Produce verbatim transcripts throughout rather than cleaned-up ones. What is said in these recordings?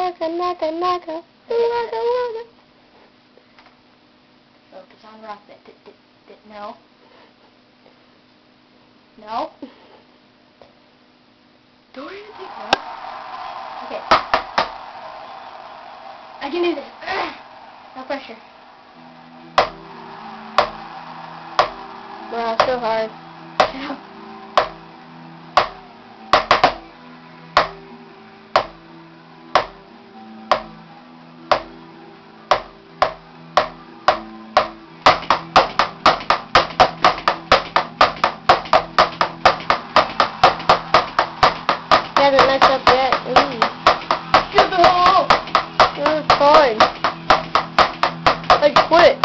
naka, naka, naka, naka, naka. Focus on RockBand. D d d no. No. Don't even think no. Okay. I can do this. Ugh. No pressure. Wow, so hard. Shut up. Hasn't messed up yet. Ooh. Get the hole! Oh, it's hard. I quit.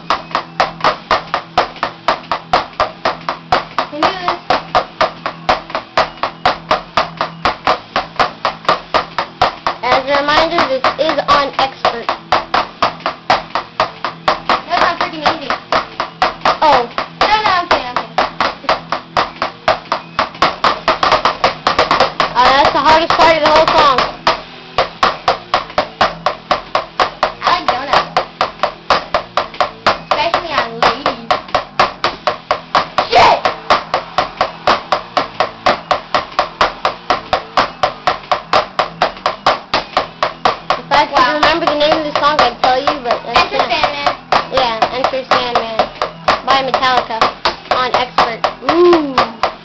Can do this. As a reminder, this is on expert. That's not freaking easy. Oh. No, no, I'm kidding, I'm kidding. Uh, that's the hardest part of the whole song. I like donuts. Especially on ladies. Shit! If I could Wow. remember the name of the song, I'd tell you, but that's Enter not. Sandman. Yeah, Enter Sandman by Metallica on expert. Ooh.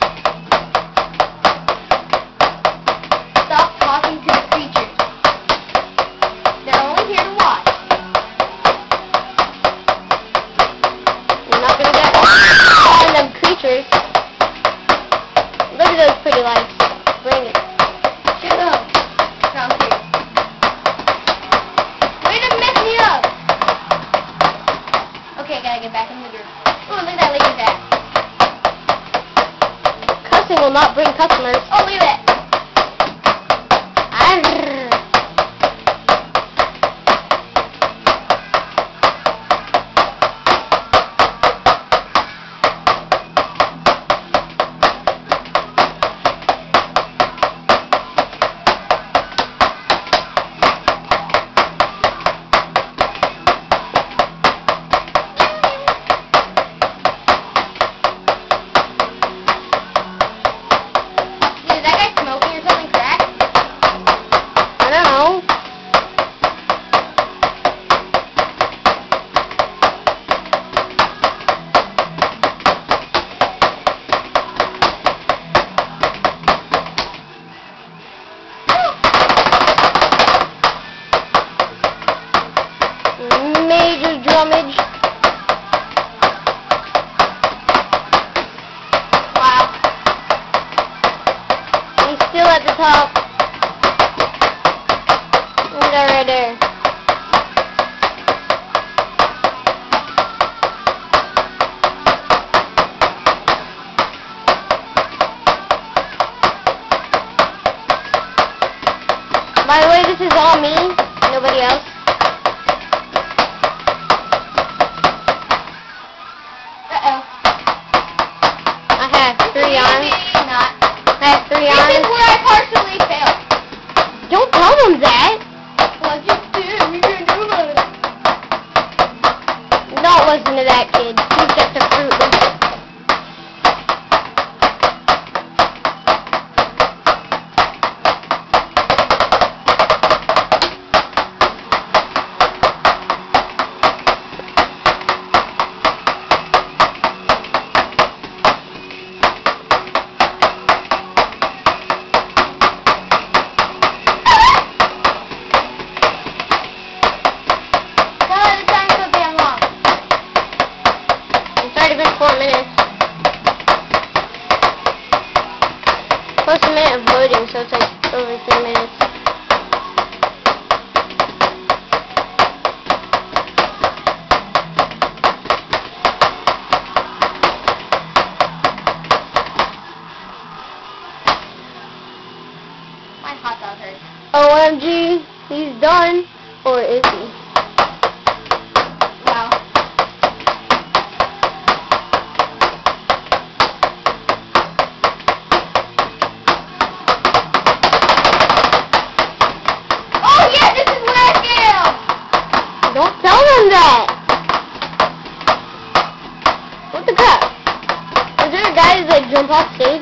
Stop talking to the creatures. They're only here to watch. You're not gonna get all them creatures. Look at those pretty lights. Bring it. Shut up. No, I'm serious. Way to mess me up. Okay, gotta get back in the groove. Oh, look at that lady's ass. Cussing will not bring customers. Oh, look at that. Arrgh. Dude, is that guy smoking or something crack? I don't know. Major drummage. Wow. He's still at the top. And they're right there. By the way, this is all me, nobody else. Uh-oh. I have three arms. Maybe not. I have three This is arms. where I partially failed. Don't tell them that. Well, I just did. We can do it. Don't listen to that kid. He's just a fruitless. God, the time's so damn long. It's already been four minutes. Plus a minute of loading, so it's like over three minutes. My hot dog hurts. O M G, he's done. Or is he? Wow. Oh, yes! Don't tell them that! What the crap? Is there a guy who's like jump off stage?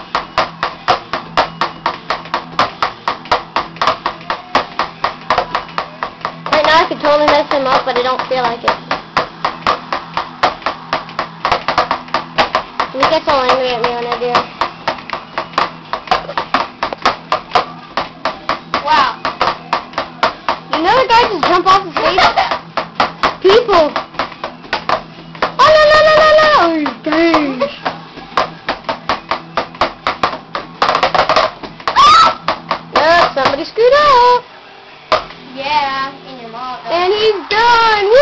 Right now I could totally mess him up, but I don't feel like it. He gets all angry at me when I do. Wow. You know the guy just jump off the stage? People! Oh no no no no no! Dang! No, somebody screwed up! Yeah, and your mom. And he's done!